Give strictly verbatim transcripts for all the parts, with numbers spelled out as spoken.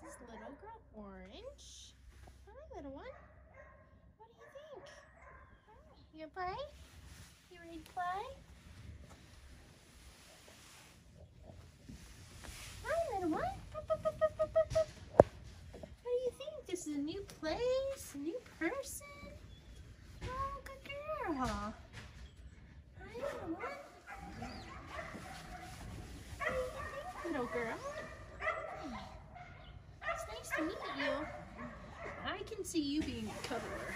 is little girl Orange. Hi, little one. What do you think? Hi. You gonna play? You ready to play? Hi, little one. What do you think? This is a new place, a new person. Oh, good girl. Hi, little one. What do you think, little girl? It's nice to meet you. I can see you being a cuddler.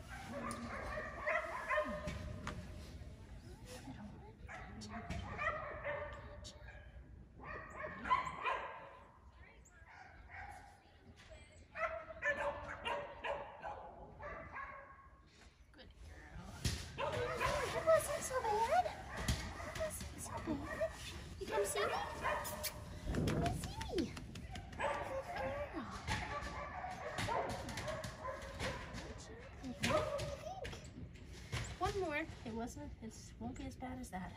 Good girl. It wasn't so bad. It wasn't so bad. You come see me? Come see me. Good girl. What do you think? One more. It wasn't, it won't be as bad as that.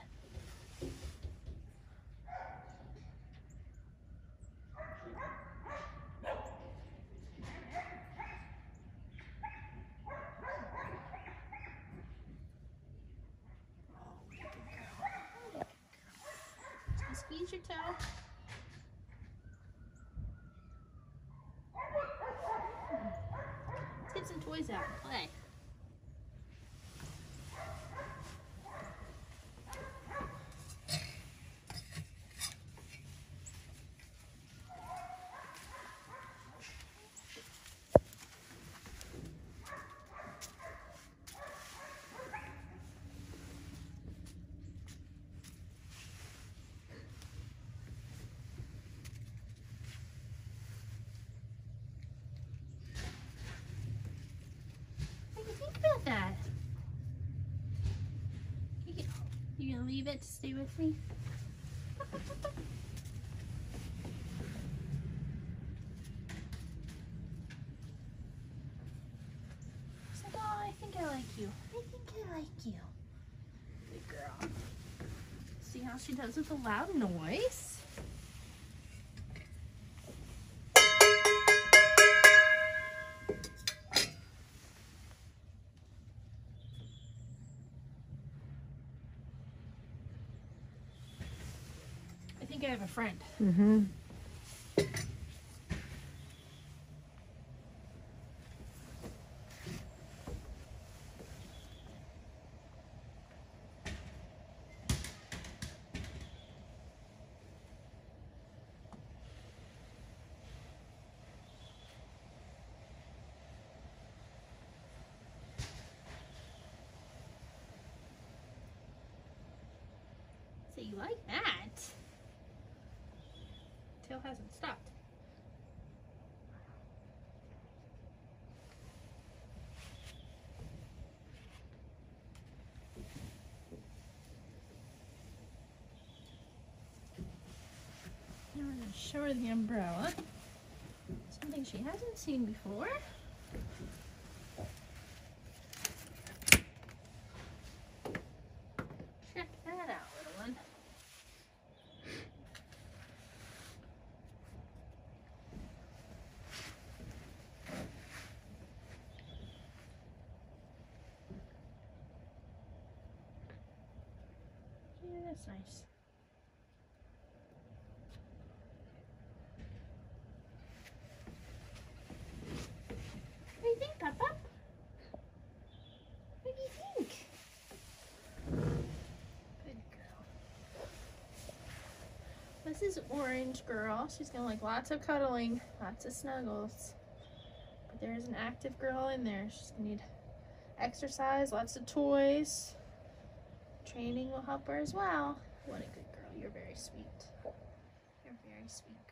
Just squeeze your toe. Let's get some toys out and play. What do you think about that? You can, you gonna leave it to stay with me? She's like, oh, I think I like you. I think I like you. Good girl. See how she does with a loud noise? I think I have a friend. Mm-hmm. So you like that? Tail hasn't stopped. Now we're going to show her the umbrella. Something she hasn't seen before. Check that out, little one. Yeah, that's nice. What do you think, Papa? What do you think? Good girl. This is Orange Girl. She's gonna like lots of cuddling, lots of snuggles. But there's an active girl in there. She's gonna need exercise, lots of toys. Training will help her as well. What a good girl. You're very sweet. You're very sweet.